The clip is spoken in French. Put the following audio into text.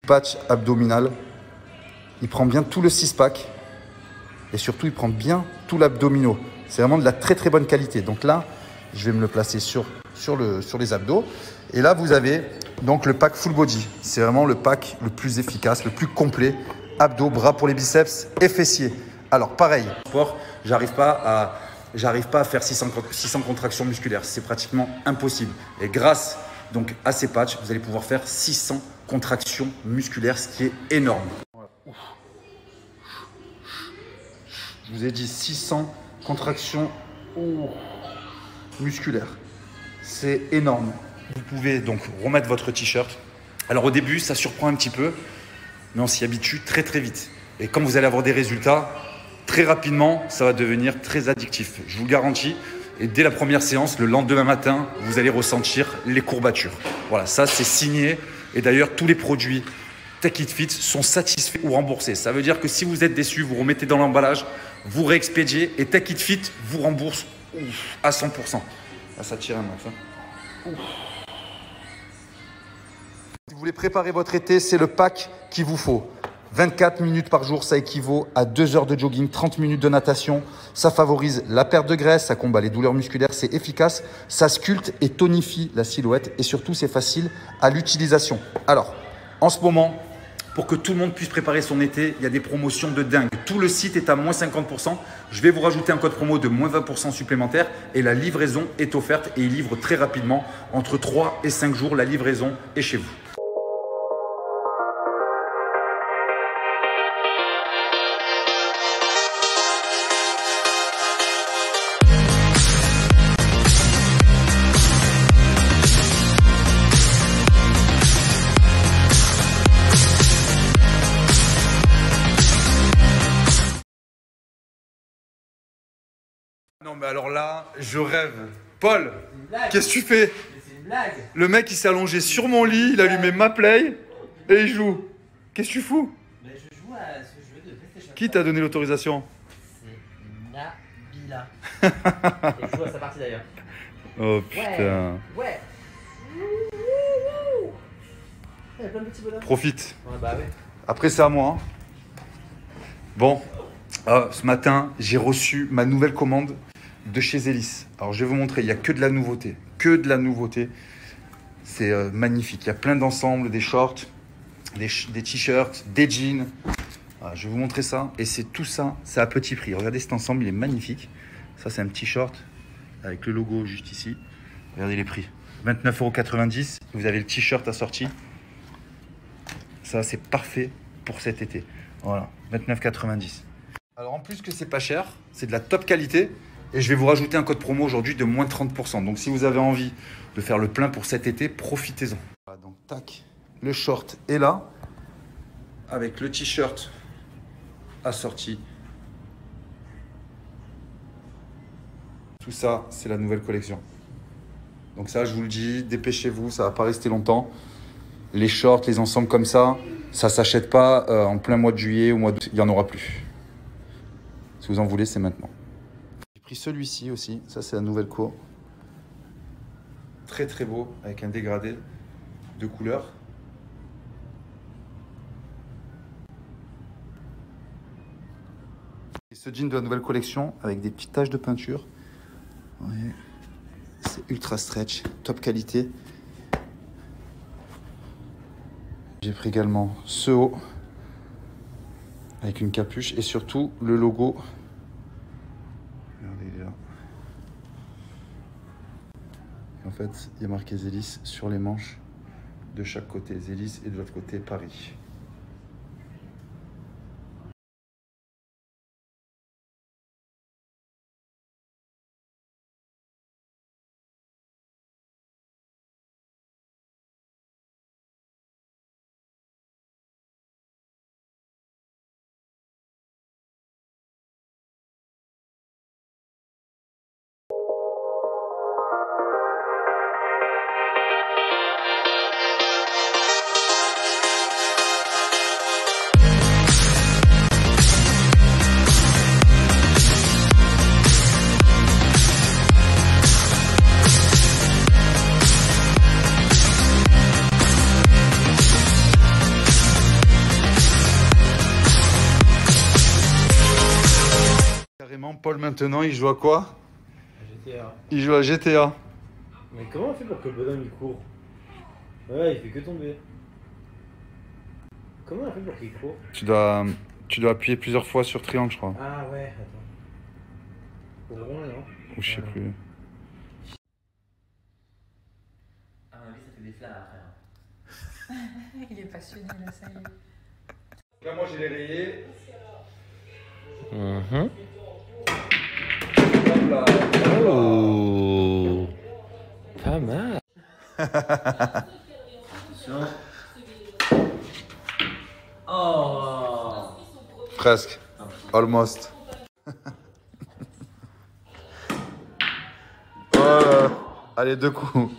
patch abdominal. Il prend bien tout le six-pack. Et surtout, il prend bien tout l'abdominaux. C'est vraiment de la très très bonne qualité. Donc là, je vais me le placer sur les abdos. Et là, vous avez donc le pack full body. C'est vraiment le pack le plus efficace, le plus complet. Abdos, bras pour les biceps et fessiers. Alors pareil, sport, j'arrive pas à faire 600 contractions musculaires. C'est pratiquement impossible. Et grâce donc à ces patchs, vous allez pouvoir faire 600 contractions musculaires, ce qui est énorme. Je vous ai dit 600 contractions musculaires. C'est énorme. Vous pouvez donc remettre votre t-shirt. Alors au début, ça surprend un petit peu, mais on s'y habitue très très vite. Et quand vous allez avoir des résultats, très rapidement, ça va devenir très addictif. Je vous le garantis. Et dès la première séance, le lendemain matin, vous allez ressentir les courbatures. Voilà, ça c'est signé. Et d'ailleurs, tous les produits Take It Fit sont satisfaits ou remboursés. Ça veut dire que si vous êtes déçu, vous remettez dans l'emballage, vous réexpédiez et Take It Fit vous rembourse à 100%. Là, ça tire un peu. Si vous voulez préparer votre été, c'est le pack qu'il vous faut. 24 minutes par jour, ça équivaut à 2 heures de jogging, 30 minutes de natation. Ça favorise la perte de graisse, ça combat les douleurs musculaires, c'est efficace. Ça sculpte et tonifie la silhouette et surtout, c'est facile à l'utilisation. Alors, en ce moment, pour que tout le monde puisse préparer son été, il y a des promotions de dingue. Tout le site est à moins 50%. Je vais vous rajouter un code promo de moins 20% supplémentaire et la livraison est offerte et il livre très rapidement. Entre 3 et 5 jours, la livraison est chez vous. Non mais alors là, je rêve. Paul, qu'est-ce que tu fais? C'est une blague. Le mec il s'est allongé sur mon lit, il a allumé ma play et il joue. Qu'est-ce que tu fous? Mais je joue à ce jeu de PlayStation. Qui t'a donné l'autorisation? C'est Nabila. Et je joue à sa partie d'ailleurs. Oh putain. Ouais. Il y a plein de petits bonhommes. Profite. Ouais, bah ouais. Après c'est à moi. Hein. Bon, ce matin j'ai reçu ma nouvelle commande de chez Zélis. Alors je vais vous montrer, il n'y a que de la nouveauté. Que de la nouveauté. C'est magnifique. Il y a plein d'ensembles, des shorts, des t-shirts, des jeans. Voilà, je vais vous montrer ça. Et c'est tout ça, c'est à petit prix. Regardez cet ensemble, il est magnifique. Ça c'est un t-shirt avec le logo juste ici. Regardez les prix. 29,90 €. Vous avez le t-shirt assorti. Ça c'est parfait pour cet été. Voilà, 29,90 €. Alors en plus que c'est pas cher, c'est de la top qualité. Et je vais vous rajouter un code promo aujourd'hui de moins 30%. Donc si vous avez envie de faire le plein pour cet été, profitez-en. Voilà, donc tac, le short est là. Avec le t-shirt assorti. Tout ça, c'est la nouvelle collection. Donc ça, je vous le dis, dépêchez-vous, ça va pas rester longtemps. Les shorts, les ensembles comme ça s'achète pas en plein mois de juillet ou mois d'août. Il n'y en aura plus. Si vous en voulez, c'est maintenant. J'ai pris celui-ci aussi. Ça, c'est la nouvelle co. Très, très beau, avec un dégradé de couleur. Et ce jean de la nouvelle collection, avec des petites taches de peinture. Ouais. C'est ultra stretch, top qualité. J'ai pris également ce haut avec une capuche et surtout le logo. Regardez, il est là. Et en fait, il y a marqué Zélis sur les manches de chaque côté. Zélis et de l'autre côté Paris. Apparemment, Paul, maintenant, il joue à quoi? GTA. Il joue à GTA. Mais comment on fait pour que le bonhomme il court? Ouais, il fait que tomber. Comment on fait pour qu'il court? Tu dois appuyer plusieurs fois sur triangle, je crois. Ah ouais, attends. Pour rond, non? Ou je sais plus. À mon avis, ça fait des flammes après. Il est passionné là, ça y est. Là, moi, j'ai les rayés. Oh, pas mal. Oh. Presque. Almost. Oh là. Allez, 2 coups.